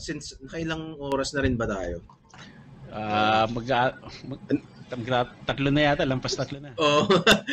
since nakailang oras na rin ba tayo? Tatlo na yata, lampas tatlo na. Oh.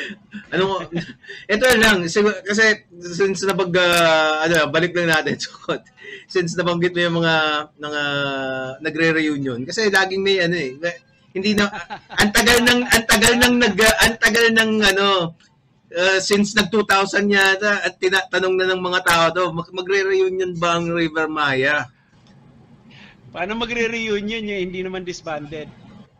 Ito lang kasi since balik lang natin since nabanggit mo yung mga nagre-reunion kasi laging may hindi na ang tagal ng since nag-2000 yata at tinatanong na ng mga tao to magre-reunion ba ang Rivermaya? Paano magre-reunion yun? Hindi naman disbanded.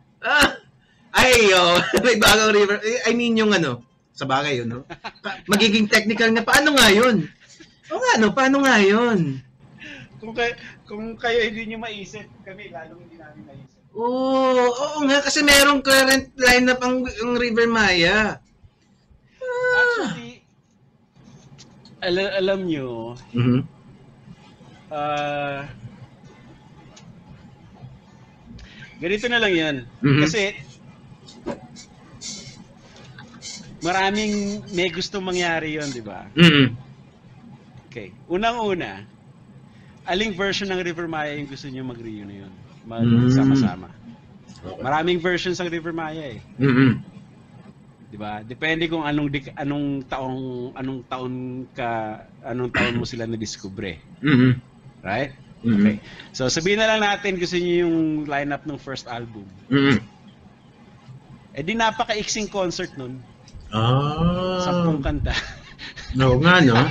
May bagong river. I mean yung sa bagay yun, no? Magiging technical na paano nga yun? Paano nga yun? Kung kayo hindi niyo maisip, kami lalong hindi namin maisip. Oo nga kasi merong current lineup ang Rivermaya. Actually, alam nyo, ganito na lang yan. Kasi maraming may gusto mangyari yon, di ba? Okay. Unang-una, aling version ng Rivermaya yung gusto niyo mag-reunion? Magsama-sama. Okay. Maraming versions ng Rivermaya eh. Di ba? Depende kung anong taon mo sila na-discover. Right? Okay. So sabihin na lang natin gusto niyo yung lineup ng first album. Eh di napaka-iksing concert nun. 10 kanta. No nga, no?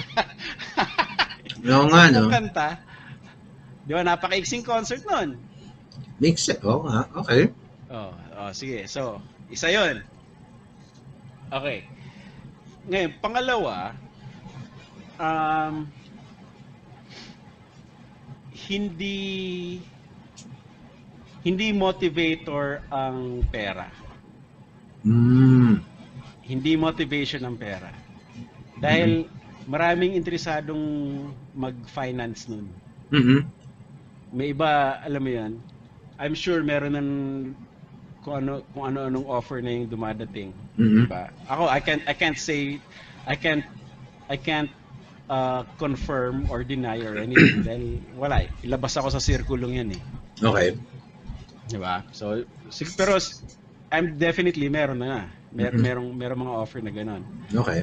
10 kanta. Di ba, napaka-iksing concert nun. Makes sense. Nga. Okay. Sige. So, isa yun. Okay. Ngayon, pangalawa, hindi motivator ang pera. Hindi motivation ang pera. Dahil maraming interesadong mag-finance nun. May iba, alam mo yan, I'm sure meron ng kung ano-anong offer na yung dumadating. Diba? Ako, I can't confirm or deny or anything dahil wala eh. Ilabas ako sa sirkulong yan eh. Okay. Diba? So, pero I'm definitely meron na. Merong mga offer na gano'n. Okay.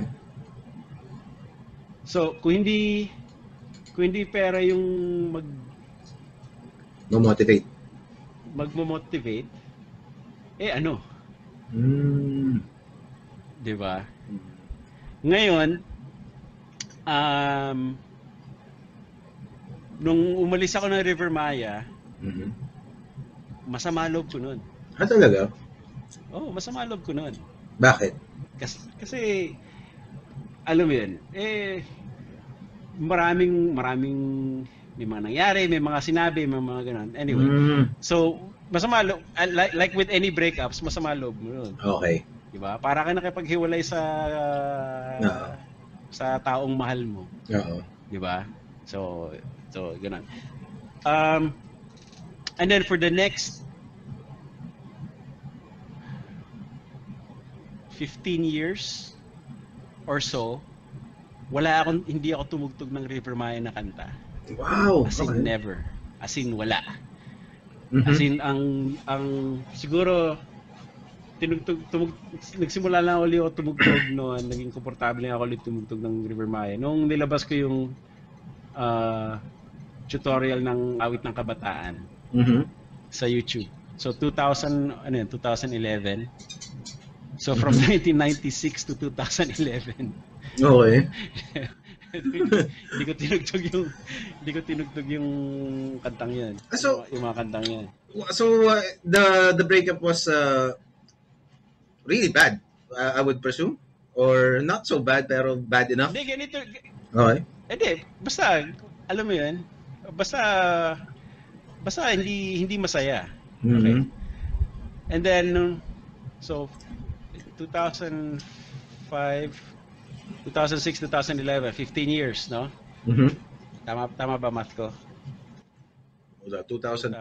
So, kung hindi pera yung magmo-motivate, ano? Diba? Ngayon, nung umalis ako ng Rivermaya, masama loob ko nun. Talaga? Oo, masama loob ko nun. Bakit? Kasi alam mo yun, maraming may mga nangyari, may mga sinabi, may mga ganun. Anyway, so masama loob, like with any breakups, masama loob mo nun. Okay. Diba? Para ka nakipaghiwalay sa taong mahal mo. Oo. Diba? So ganun. And then for the next 15 years or so, hindi ako tumugtog ng Rivermaya na kanta. Wow! As in never. As in wala. As in ang siguro nagsimula lang ulit ako tumugtog noon, naging komportable na ako ulit tumugtog ng Rivermaya nung nilabas ko yung tutorial ng Awit ng Kabataan sa YouTube. So 2011. So from 1996 to 2011. Okay. Hindi ko tinugtog yung kantang 'yan. So, yung mga kantang 'yan. So the breakup was really bad, I would presume, or not so bad pero bad enough. Hindi ganito. Okay. Hindi, basta alam mo 'yan. Basta hindi masaya. Okay. And then so 2005, 2006, 2011, 15 years, no? Tama ba math ko? 2005?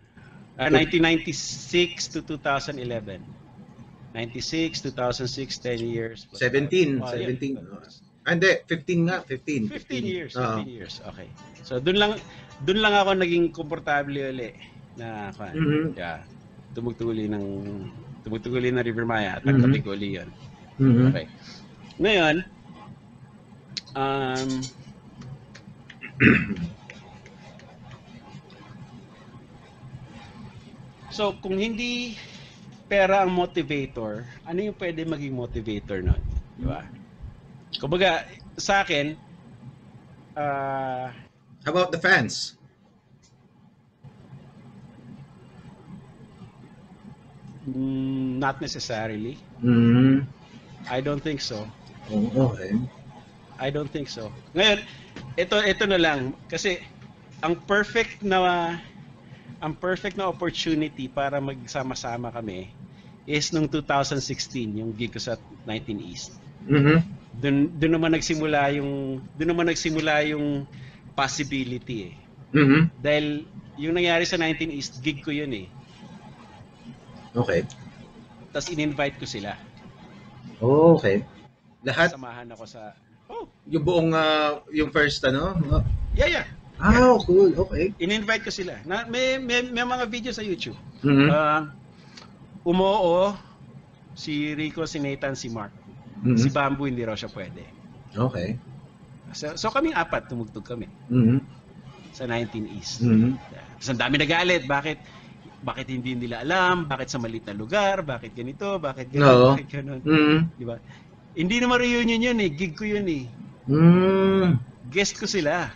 1996 to 2011. 96, 2006, 10 years. 17. Hindi, 15 nga, 15. 15 years, 15 Oo. years. Okay. So doon lang ako naging komportable uli na yeah, tumugtuguli ng Rivermaya at nagtabi ko uli yun. Okay. Ngayon, so kung hindi pera ang motivator, ano yung pwede maging motivator nun? Di ba? Kumbaga, sa akin, how about the fans? Not necessarily. I don't think so. Okay. I don't think so. Ngayon, ito na lang kasi ang perfect na opportunity para magsama-sama kami is nung 2016, yung gig ko sa 19 East. Doon naman nagsimula yung possibility Dahil yung nangyari sa 19 East, gig ko yun eh. Okay. Tapos in-invite ko sila. Okay. Lahat? Samahan ako sa... Yung buong, yung first Yeah. Cool. Okay. In-invite ko sila. May mga video sa YouTube. Umoo, si Rico, si Nathan, si Mark. Si Bamboo, hindi raw siya pwede. Okay. So kaming apat, tumugtog kami. Sa 19 East. Tapos ang dami nagalit. Bakit hindi nila alam? Bakit sa maliit na lugar? Bakit ganito? Bakit ganito? No. Bakit ganun? Di ba? Hindi naman reunion yun eh. Gig ko yun eh. Guest ko sila.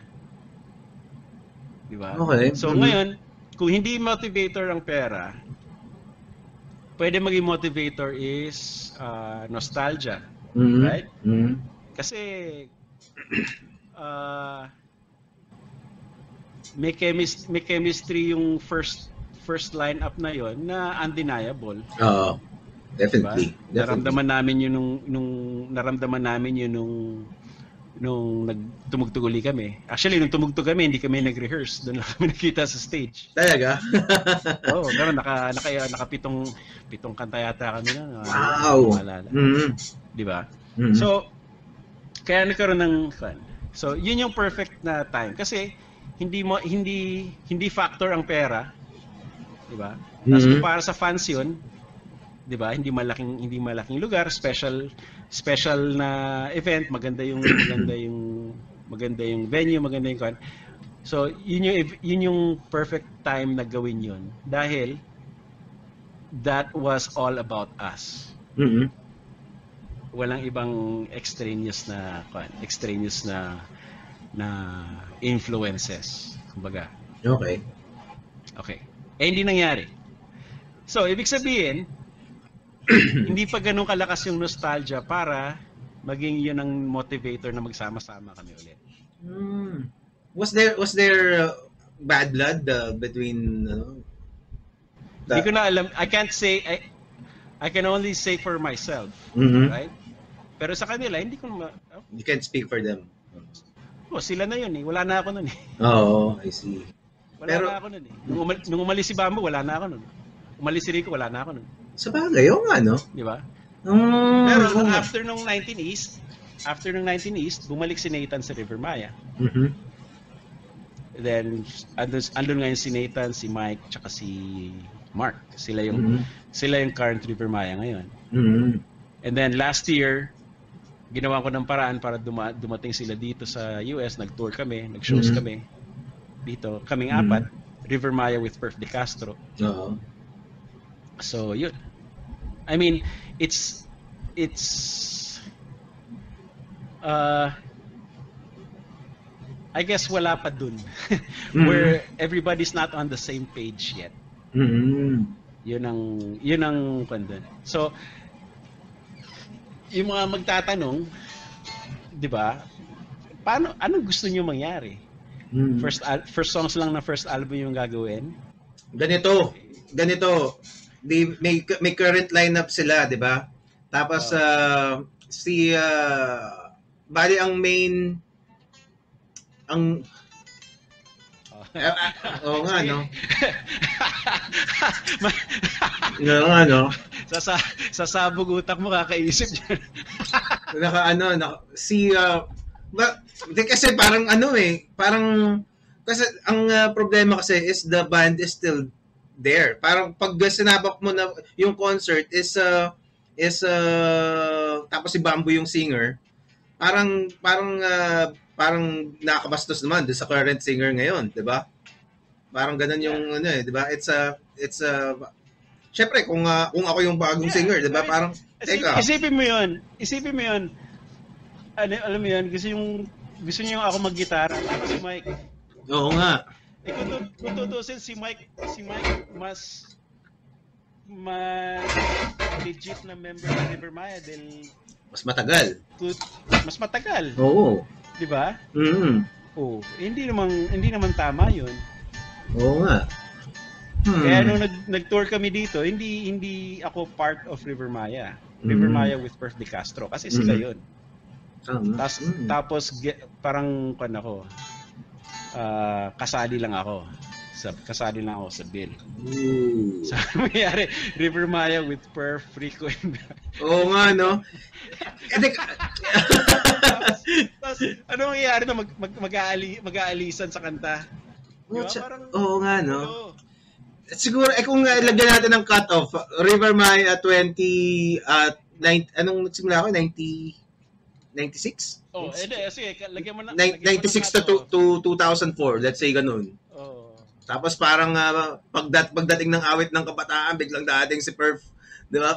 Di ba? Okay. So ngayon, kung hindi motivator ang pera, pwede maging motivator is nostalgia. Right? Kasi may chemistry yung first lineup na yon na undeniable. Definitely. Diba? Naramdaman namin yun nung nagtumugtog uli kami. Actually, nung tumugtog kami, hindi kami nag-rehearse. Doon lang kami nakita sa stage. Talaga? Oo, pero nakapitong kanta yata kami na. Wow! Di ba? So, kaya nagkaroon ng fun. So, yun yung perfect na time. Kasi, hindi factor ang pera. Di ba? Tapos para sa fans yun, di ba? Hindi malaking lugar, special na event, maganda yung venue, maganda yung kan. So, yun yung perfect time na gawin yun dahil that was all about us. Walang ibang extraneous na influences, kumbaga. Okay. Hindi nangyari. So, ibig sabihin, hindi pa ganun kalakas yung nostalgia para maging yun ang motivator na magsama-sama kami ulit. Was there bad blood between Hindi ko na alam. I can't say. I can only say for myself, right? Pero sa kanila, hindi ko You can't speak for them. Sila na yun eh. Wala na ako nun eh. I see. Wala na ako nun eh. Nung umalis si Bamboo, wala na ako nun. Umalis si Rico, wala na ako nun. Sa bagay, no? Di ba? Pero after nung 19 East, bumalik si Nathan sa Rivermaya. Then, andun ngayon si Nathan, si Mike, tsaka si Mark. Sila yung current Rivermaya ngayon. And then, last year, ginawa ko ng paraan para dumating sila dito sa US. Nag-tour kami, nag-shows kami. Dito, kaming apat. Rivermaya with Perf De Castro. So, yun. I mean, it's I guess wala pa dun. Where everybody's not on the same page yet. Yun ang kundun. So, yung mga magtatanong, di ba, anong gusto niyo mangyari? First songs lang na first album yung gagawin? Ganito. May current lineup sila, di ba? Tapos bali ang main nga, no? No. Sasabog utak mo kakaisip dyan. Kasi parang kasi ang problema kasi is the band is still there. Parang pag sinabak mo na yung concert is tapos si Bamboo yung singer, parang nakakabastos naman doon sa current singer ngayon, 'di ba? Parang ganun yung 'di ba? Syempre kung ako yung bagong singer, 'di ba? Parang Isipin mo 'yon. Alam mo 'yan, gusto niyo ako mag-gitara, tapos si Mike. Oo nga. Kung tutusin si Mike mas legit na member ng Rivermaya dahil mas matagal. Oo. 'Di ba? Oo. Hindi naman tama 'yun. Oo nga. Kaya nung nag-tour kami dito, hindi ako part of Rivermaya. Rivermaya with Perf De Castro kasi sila 'yun. Tapos parang kasali lang ako sa bill. So, mayari, Rivermaya with Perf, Rico, and... Oo nga, no? Tapos, ano mangyayari na mag-aalisan sa kanta? Diba? Oo nga, no? Siguro, kung lagyan natin ng cut-off, Rivermaya 20, anong nagsimula ako? 96? Oh, sige, lagyan mo na. 96 to 2004, let's say ganun. Tapos parang pagdating ng awit ng kabataan, biglang dating si Perf, 'di ba?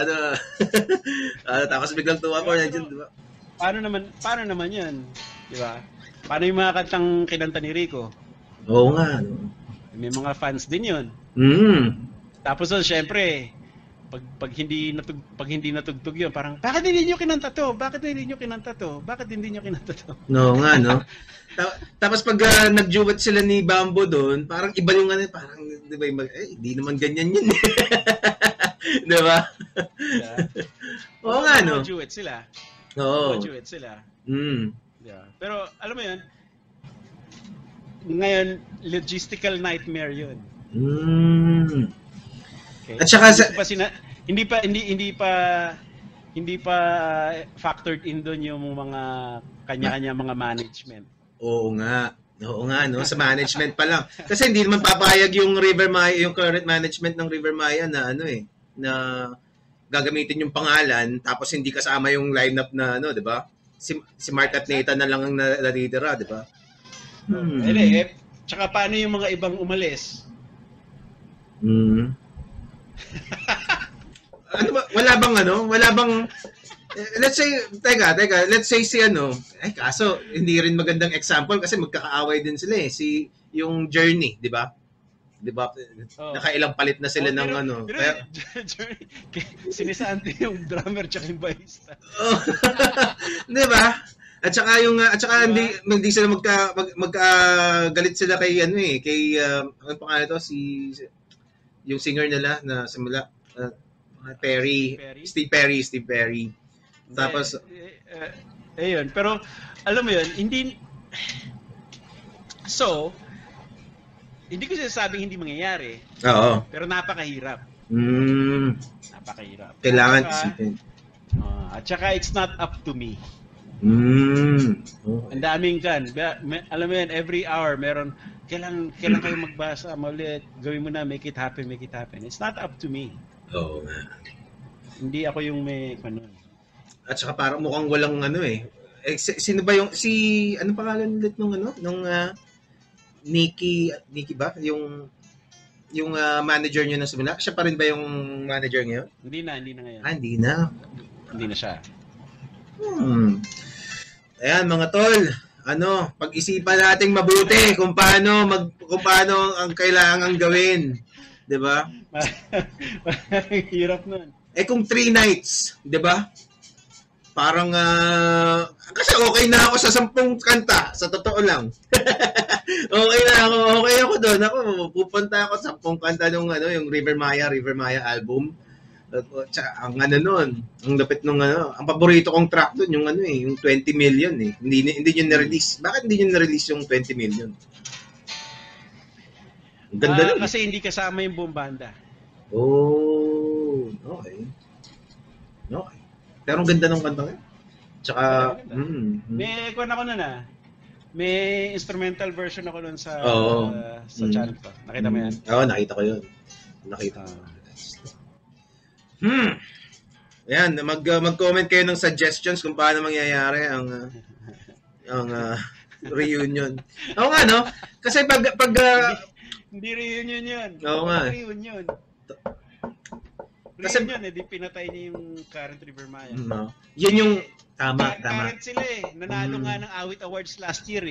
Tapos biglang tuwa ko nandiyan, 'di ba? Paano naman 'yan, 'di ba? Paano yung mga kantang kinanta ni Rico? Oo nga, no. May mga fans din 'yon. Tapos syempre, pag hindi natugtog 'yon, parang bakit hindi niyo kinanta to? Bakit hindi niyo kinanta to? No nga, no. Tapos pag nag-duet sila ni Bamboo doon, parang iba yung parang 'di ba, hindi naman ganyan 'yun. 'Di ba? Oo nga, no. Duet sila. Oo. Duet sila. Yeah. Pero alam mo 'yun, ngayon logistical nightmare 'yun. Okay. At saka hindi pa factored in doon yung mga kanya-kanya mga management. Oo nga, no, sa management pa lang. Kasi hindi naman papayag yung Rivermaya, yung current management ng Rivermaya na na gagamitin yung pangalan tapos hindi kasama yung lineup na 'di ba? Si Mark at Nathan na lang ang natitira, 'di ba? Tsaka paano yung mga ibang umalis? Wala bang let's say let's say kaso hindi rin magandang example kasi magkakaaway din sila si yung Journey, 'di ba? Nakailang palit na sila ng Pero Journey, sinisanti yung drummer tsaka yung bassista. 'Di ba? At saka hindi sila magkagalit sila kay ano pangalan to, yung singer nila na simula Steve Perry. Tapos ayun, pero alam mo 'yun, hindi ko sinasabing hindi mangyayari. Oo. Pero napakahirap. Napakahirap. Kailangan isipin. At saka it's not up to me. Okay. Ang daming alam mo 'yan, every hour meron kailan kayo magbasa ulit, gawin mo na, make it happen. It's not up to me. Oo nga. Hindi ako yung may At saka parang mukhang walang sino ba yung ano pangalan ulit nung Nikki ba? Yung manager niyo na simula? Siya pa rin ba yung manager ngayon? Hindi na ngayon. Hindi na. Hindi na siya. Ayan mga tol, pag-isipan nating mabuti kung paano ang kailangang gawin, 'di ba? Hirap nun. Kung 3 nights, 'di ba? Parang kasi okay na ako sa 10 kanta, sa totoo lang. Okay ako doon. Ako pupunta ako sa 10 kanta nung yung Rivermaya album. Ang ang lapit nung ang paborito kong track doon yung yung 20 million Hindi niyo na-release. Bakit hindi niyo na-release yung 20 million? Ang ganda nun. Kasi hindi kasama yung buong banda. Oh, okay. Pero ang ganda ng kanta ngayon. Tsaka, may kuwan ako nun may instrumental version ako nun sa channel ko. Nakita mo yan? Oo, nakita ko yun. Nakita ko. Ayan, mag-comment kayo ng suggestions kung paano mangyayari ang reunion. Oo nga, no? Kasi pag hindi reunion yun. Oo nga. Reunion. Kasi di pinatay niya yung current Rivermaya. Yan yung tama. Current sila nanalo nga ng Awit Awards last year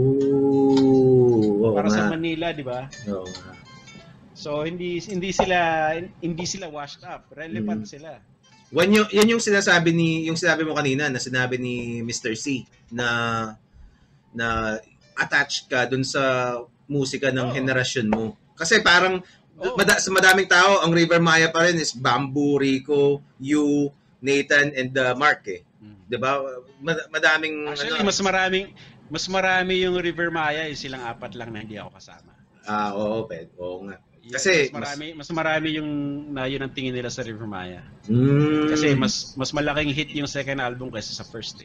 Oo. Para sa Manila, di ba? Oo nga. So hindi sila washed up. Relevant sila. Yan yung sinasabi mo kanina na sinabi ni Mr. C na attached ka dun sa musika ng henerasyon mo. Kasi parang sa madaming tao, ang Rivermaya pa rin is Bamboo, Rico, you, Nathan, and Mark Diba? Madaming... Actually, mas marami yung Rivermaya, silang 4 lang na hindi ako kasama. Oo, oo nga. Kasi mas marami yung yun ang tingin nila sa Rivermaya. Kasi mas malaking hit yung second album kaysa sa first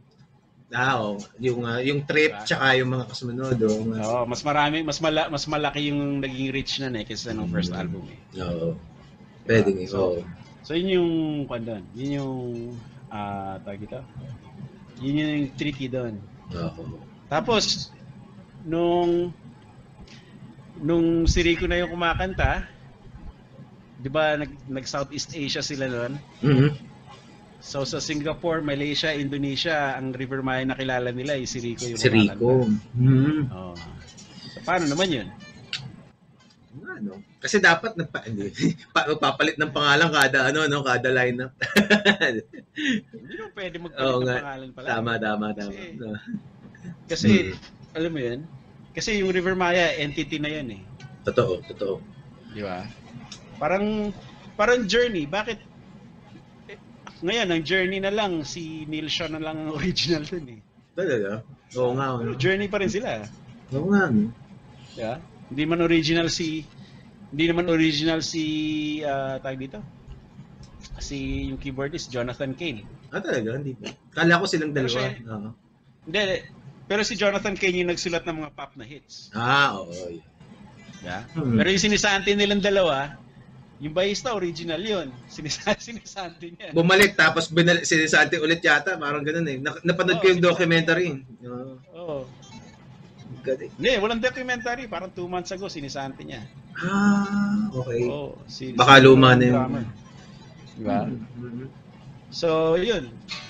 yung trip tsaka yung mga kasunod. Mas malaki yung naging reach na kaysa nung first album Oo. Pwede So yun yung doon. Yun yung tawag ito. Yun yung tricky doon. Tapos nung si Rico na yung kumakanta, 'di ba nag Southeast Asia sila noon? So sa Singapore, Malaysia, Indonesia, ang Rivermaya na kilala nila si Rico yung kumakanta. So paano naman 'yun? Kasi dapat magpapalit ng pangalan kada kada lineup. Hindi mo pwede magpalit ng pangalan pala. Tama. Kasi alam mo 'yun? Kasi yung Rivermaya, entity na yan Totoo. Di ba? Parang journey. Bakit? Ngayon, ang journey na lang, si Neil Sean na lang ang original dun Talaga? Oo nga. Journey pa rin sila. Oo nga. Yeah? Hindi naman original si tawag dito? Si yung keyboardist, Jonathan Cain. Talaga? Hindi ba? Kala ko silang dalawa. Hindi. Pero si Jonathan Cain yung nagsulat ng mga pop na hits. Oo. Yeah? Pero yung sinisanti nilang dalawa, yung bahista original yun. Sinisanti niya. Bumalik tapos sinisanti ulit yata. Parang ganun Napanood ko yung documentary. Oo. Hindi, walang documentary. Parang 2 months ago, sinisanti niya. Okay. Baka luma na yung... Diba? So, yun.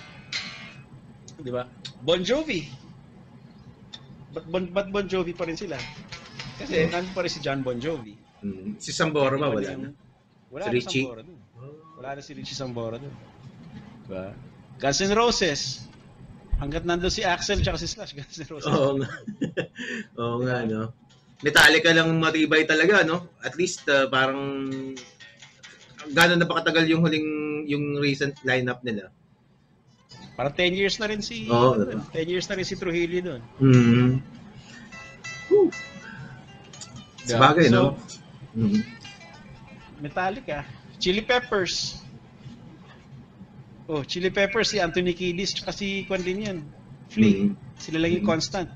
Diba? Bon Jovi. But Bon Jovi pa rin sila. Kasi nandun pa rin si John Bon Jovi. Si Sambora ba? Wala na. Wala si Richie? Sambora dun. Wala na si Richie Sambora dun. Diba? Guns N' Roses. Hanggat nandun si Axel tsaka si Slash, Guns N' Roses. Oo nga, no? Metallica lang matibay talaga, no? At least, parang gano'n na pa katagal yung recent lineup nila. Parang 10 years na rin 10 years na rin si Trujillo doon. Sabagay, no? Metallica. Chili Peppers. Chili Peppers, si Anthony Kiedis, tsaka si Kwan din yan. Flea. Sila lang yung constant.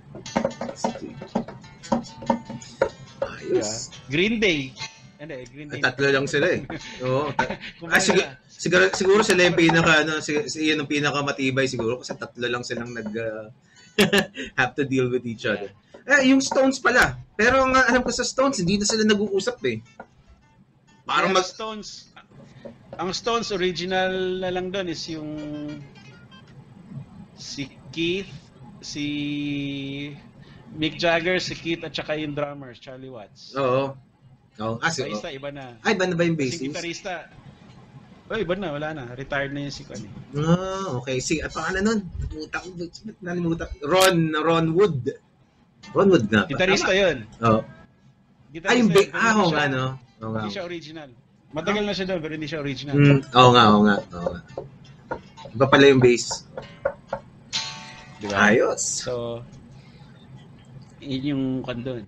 Ayos. Green Day. Green Day. Tatlo lang sila Oo. Siguro sila yung yun ang pinakamatibay siguro kasi tatlo lang silang have to deal with each other. Yung Stones pala. Pero ang alam ko sa Stones, hindi na sila nag-uusap Parang Stones. Ang Stones original na lang doon is yung si Keith, si Mick Jagger, si Keith at saka yung drummer, Charlie Watts. Bassista, iba na. Iba na ba yung bassist? Si gitarista, iba na, wala na. Retired na yun si Kwan. Okay. Pangalan nun? Nalimutan. Ron Wood. Ron Wood nga. Gitarista yun. Oo nga, no? Hindi siya original. Matagal na siya doon, pero hindi siya original. Oo nga. Iba pala yung bass. Diba? Ayos. So, yun yung Kwan doon.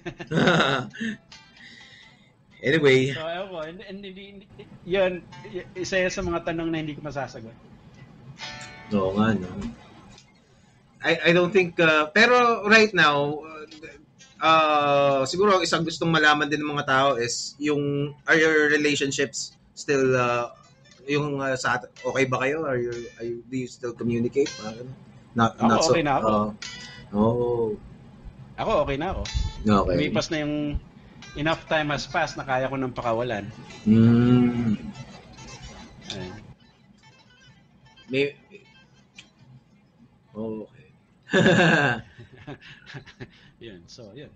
Anyway. So, yun, isa sa mga tanong na hindi ko masasagot. Oo nga, no. I don't think, pero right now, siguro isang gustong malaman din ng mga tao is are your relationships still, okay ba kayo? Do you still communicate? Not so, okay na ako. Ako, okay na ako. Okay. Lumipas na yung enough time has passed na kaya ko nang pakawalan. Okay. Yun, so yun.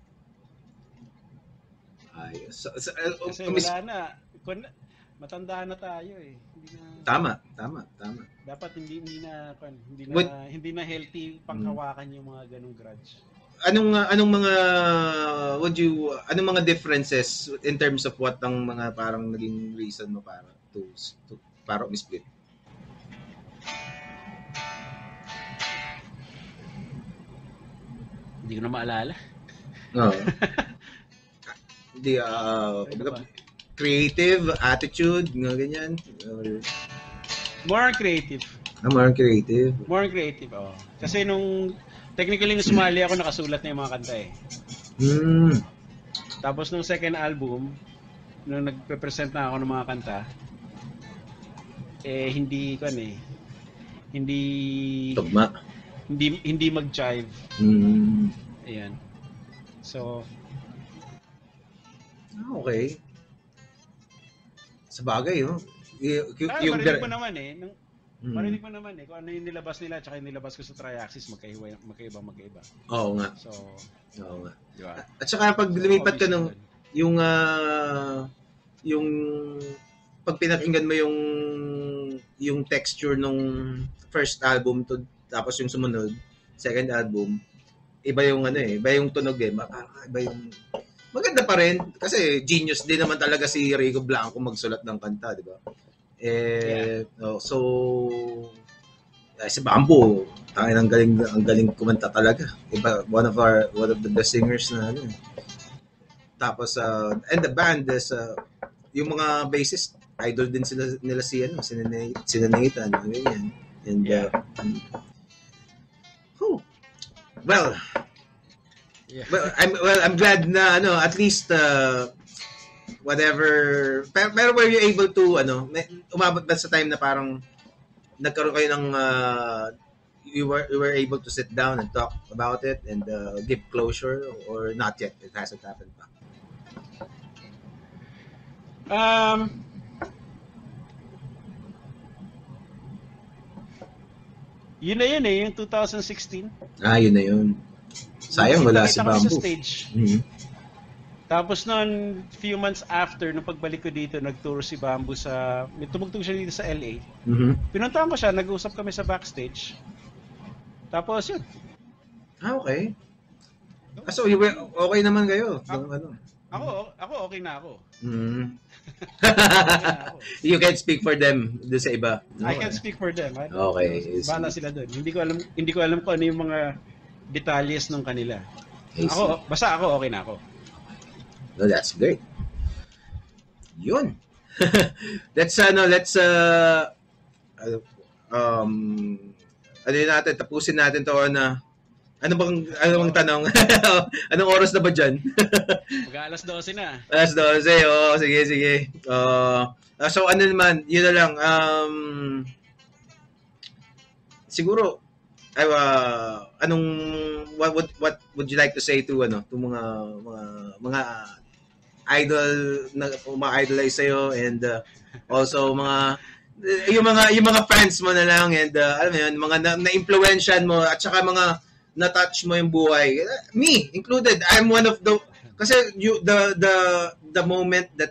Ayos. Kasi wala na. Matanda na tayo eh. Tama. Dapat hindi na healthy panghawakan yung mga ganung grudge. Anong mga differences in terms of what ang mga parang naging reason mo para umisplit? Hindi ko na maalala. No. Creative attitude, ganyan. More creative. More creative. More creative, oh. Kasi technically nung sumali ako, nakasulat na yung mga kanta eh. Tapos nung second album, nung nagpe-present na ako ng mga kanta, hindi tugma. Hindi mag-jive. Ayan. So, okay. Sa bagay, no? Marinig mo naman eh. Marinig mo naman eh. Kung ano yung nilabas nila at yung nilabas ko sa Triaxis, magkaiba. Oo nga. So, oo nga. Diba? At saka pag lumipat ka yung pag pinakinggan mo yung texture nung first album tapos yung sumunod, second album, iba yung tunog eh. Iba yung maganda pa rin kasi genius din naman talaga si Rico Blanco magsulat ng kanta, di ba? Si Bambo, ang galing kumanta talaga. Iba, one of the best singers na Tapos and the band is yung mga bassist, idol din nila si Nathan, ganyan. And I'm glad na at least whatever, pero were you able to umabot ba sa time na parang nagkaroon kayo ng you were able to sit down and talk about it and give closure, or not yet? It hasn't happened pa. Yun na yun yung 2016. Yun na yun. Sayang wala si Bamboo. Sa stage. Tapos noon, few months after, nung pagbalik ko dito, nag-tour si Bamboo may tumugtog siya dito sa LA. Pinuntahan ko siya, nag-usap kami sa backstage. Tapos yun. Okay. So, okay naman kayo? Ako okay na ako. You can speak for them doon sa iba. I can speak for them. Okay. Bahala sila doon. Hindi ko alam kung ano yung mga detalyes ng kanila. Basta ako okay na ako. No, that's great. Yun. Tapusin natin to na ano bang tanong? Anong oras na ba dyan? Mag-alas 12 na. Alas 12, oo. Sige. So ano naman, yun na lang. Siguro, what would you like to say to mga idol na uma-idolize sa'yo, and also yung mga fans mo na lang, and alam mo yun, mga na-influensyan mo, at saka mga na-touch mo yung buhay. Me included. I'm one of kasi the moment that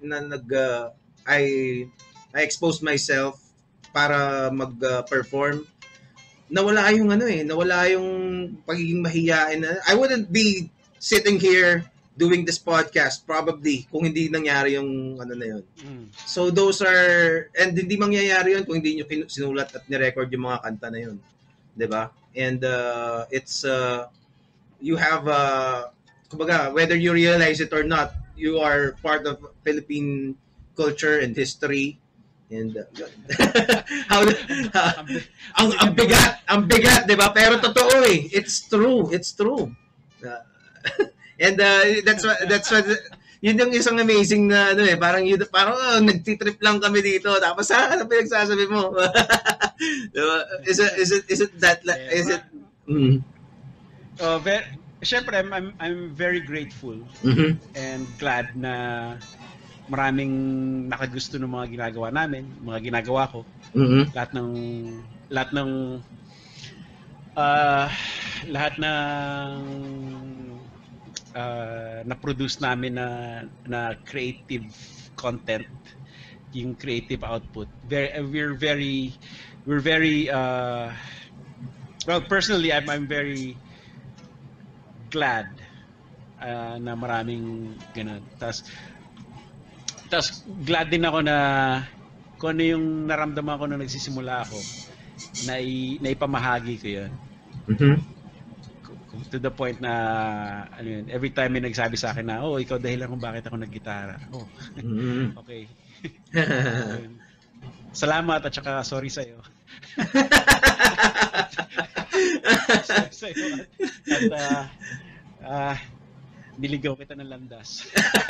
I exposed myself para mag-perform, nawala yung pagiging mahiyain. I wouldn't be sitting here doing this podcast probably kung hindi nangyari yung na yun. So those are, and hindi mangyayari yun kung hindi nyo sinulat at ni-record yung mga kanta na yun. 'Di ba? And it's you have kumbaga, whether you realize it or not, you are part of Philippine culture and history, And how ang bigat, 'di ba? Pero totoo eh. It's true. And that's what yun yung isang amazing na ano eh, parang nagti-trip lang kami dito tapos ano pinagsasabi mo? Diba? Is it that is it Syempre, I'm very grateful and glad na maraming nakagusto ng mga ginagawa namin, mga ginagawa ko. Lahat ng na-produce namin na creative content, yung creative output. We're very well, personally, I'm very glad na maraming ganun. Tas glad din ako na kung ano yung naramdaman ko nung nagsisimula ako, na ipamahagi ko yun. To the point na ano yun, every time may nagsabi sa akin na, ikaw dahilan kung bakit ako naggitara. Okay. Salamat at saka sorry sa'yo. At niligaw kita ng landas.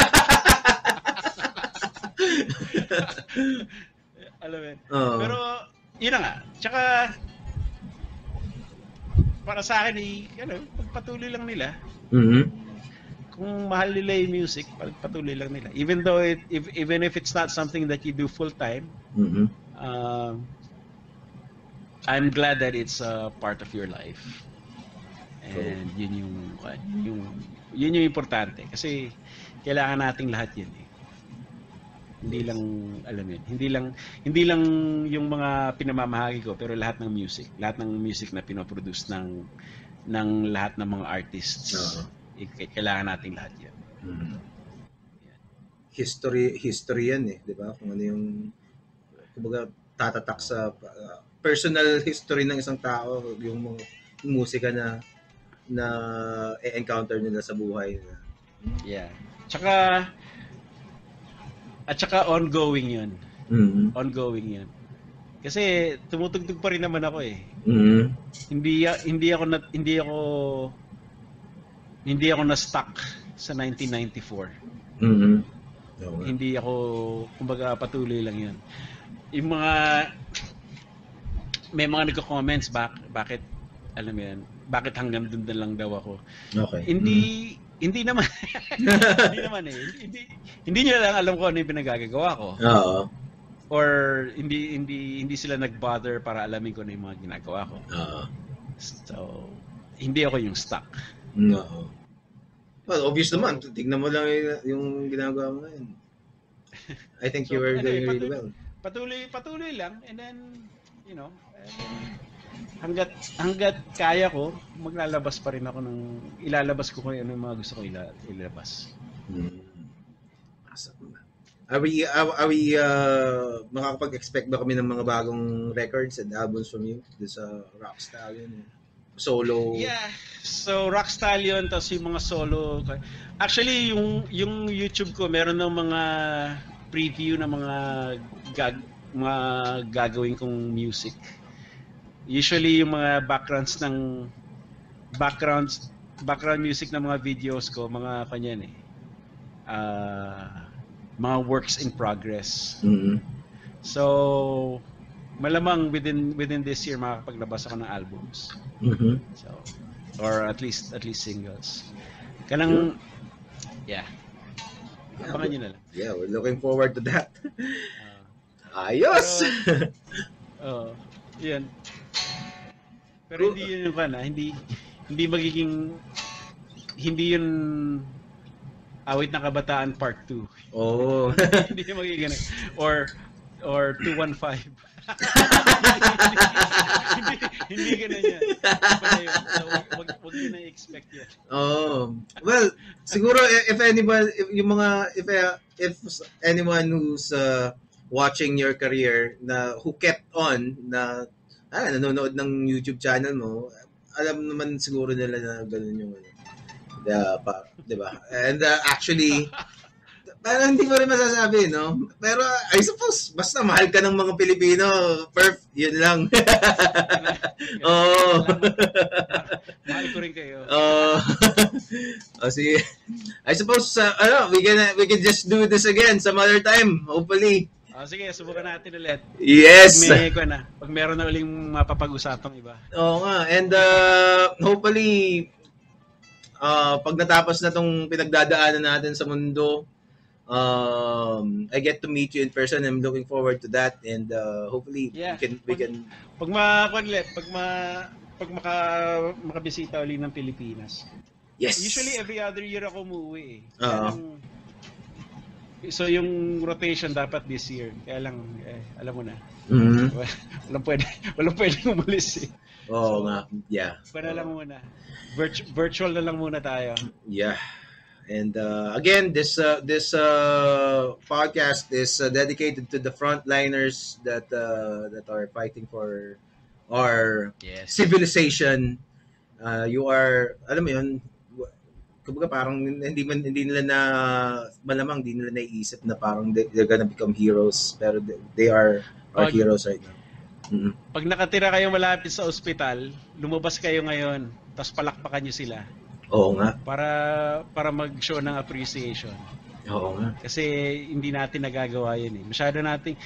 Alam mo yun. Pero yun na nga. Tsaka para sa akin pagpatuloy lang nila. Kung mahal nila yung music, pagpatuloy lang nila. Even though even if it's not something that you do full time, I'm glad that it's a part of your life. And yun yung importante kasi kailangan nating lahat yun eh. Hindi lang alam yun. Hindi lang yung mga pinamamahagi ko, pero lahat ng music na pinoproduce ng lahat ng mga artists. Kailangan nating lahat yun. History yan eh, 'di ba? Kung ano yung kumbaga tatatak sa personal history ng isang tao, yung mga musika na encounter nila sa buhay. Yeah. At saka ongoing 'yun. Ongoing 'yun. Kasi tumutugtog pa rin naman ako eh. Hindi ako na stuck sa 1994. Hindi ako, kumbaga patuloy lang 'yun. Yung may mga nagko-comments bakit alam mo 'yan, bakit hanggang doon na lang daw ako. Okay. Hindi naman. Hindi naman eh. Hindi nila lang alam ko ano yung pinagagagawa ko. Oo. Or hindi sila nag-bother para alamin ko ano yung mga ginagawa ko. Oo. So, hindi ako yung stuck. Oo. Well, obvious naman. Tignan mo lang yung ginagawa mo ngayon. I think you were doing really well. Patuloy lang, and then, hanggat kaya ko, maglalabas pa rin ako ilalabas ko kung ano yung mga gusto ko ilabas. Awesome. Are we makakapag-expect ba kami ng mga bagong records and albums from you sa Rock Stallion? Solo? Yeah. So, Rock Stallion, tapos yung mga solo. Actually, yung YouTube ko, meron ng mga preview ng mga gagawin kong music. Usually yung mga background music ng mga videos ko, mga kanyan eh. Mga works in progress. So malamang within this year makakapaglabas ako ng albums. So or at least singles. Kanang abangan nyo na lang. Yeah, we're looking forward to that. Ayos. Yan. Pero hindi yun yung hindi magiging, hindi yun Awit ng Kabataan Part 2. Oh. Hindi yun magiging, or 215. hindi ganun yan. Wag yun na-expect yan. Oh. Well, siguro if anyone who's watching your career who kept on nanonood ng YouTube channel mo, alam naman siguro nila na gano'n yung di ba? And actually Parang hindi mo rin masasabi, no? Pero I suppose, basta mahal ka ng mga Pilipino, Perf, yun lang. Oo. Mahal ko rin kayo. Sige. I suppose, we can just do this again some other time, hopefully. Sige, subukan natin ulit. Yes. Pag meron na uling mapapag-usapang iba. Oo nga. And hopefully, pag natapos na tong pinagdadaanan natin sa mundo, I get to meet you in person. I'm looking forward to that, and hopefully we can makabisita uli ng Pilipinas. Yes. Usually every other year ako umuwi. So yung rotation dapat this year. Kaya lang alam mo na. Mm-hmm. Walang pwedeng umalis eh. Nga. Yeah. Para lang muna. Virtual na lang muna tayo. Yeah. And again, this podcast is dedicated to the frontliners that are fighting for our civilization. You are, alam mo yun, kumbaga parang hindi nila naiisip na parang they're gonna become heroes, pero they are our heroes right now. Mm-hmm. Pag nakatira kayo malapit sa ospital, lumabas kayo ngayon, tapos palakpakan nyo sila. Oo nga. Para mag-show ng appreciation. Oo nga. Kasi hindi natin nagagawa yun eh. Masyado nating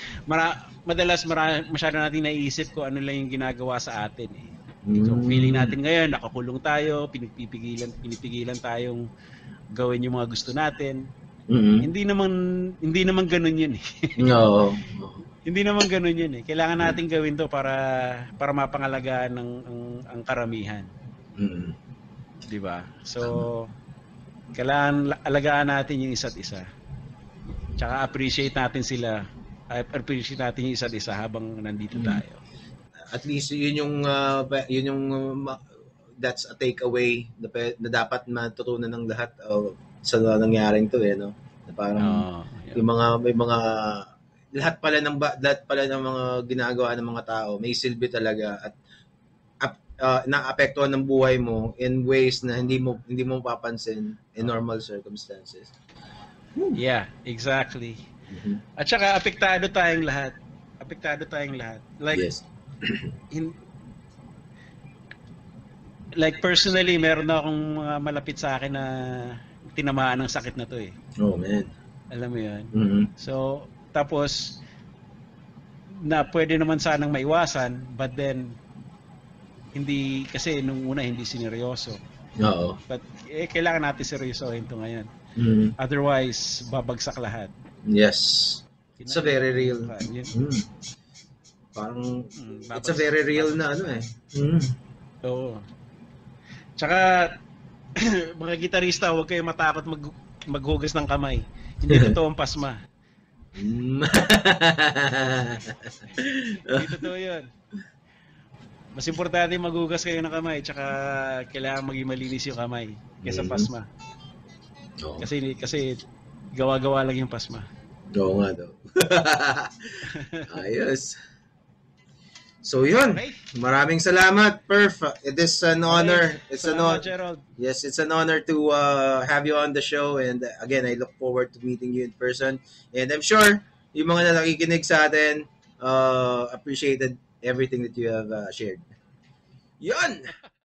naiisip ko ano lang yung ginagawa sa atin eh. So, feeling natin ngayon, nakakulong tayo, pinipigilan tayong gawin yung mga gusto natin. Mm-hmm. Hindi naman ganoon yun eh. No. Hindi naman ganoon yun eh. Kailangan natin gawin to para mapangalagaan ang karamihan. Mm-hmm. 'Di ba? So kailangan alagaan natin yung isa't isa. Tsaka appreciate natin yung isa't isa habang nandito tayo. At least yun yung that's a takeaway na dapat matutunan ng lahat sa nangyaring to no. Na parang may mga lahat pala ng mga ginagawa ng mga tao may silbi talaga at naapektuhan ng buhay mo in ways na hindi mo mapapansin in normal circumstances. Yeah, exactly. Mm-hmm. At saka apektado tayong lahat. Like yes. Like personally, meron na akong mga malapit sa akin na tinamaan ng sakit na to eh. Oh man. Alam mo 'yun. Mm-hmm. So, tapos na pwede naman sanang maiwasan, but then hindi kasi nung una hindi sineryoso. Oo. But kailangan natin seryosohin to ngayon. Mm-hmm. Otherwise, babagsak lahat. Yes. It's a very real. Parang it's a very real na ano eh. Oo. Tsaka mga gitarista, huwag kayong matakot maghugas ng kamay. Hindi totoo ang pasma. Hindi totoo 'yun. Mas importante maghugas kayo ng kamay, tsaka kailangan maging malinis yung kamay kaysa pasma. Oo. Kasi gawa-gawa lang yung pasma. Oo nga daw. Ayos. So yun. Okay. Maraming salamat, Perf. It is an honor. It's an honor. Gerald. Yes, it's an honor to have you on the show, and again, I look forward to meeting you in person. And I'm sure yung mga nakikinig sa atin appreciated everything that you have shared. Yun!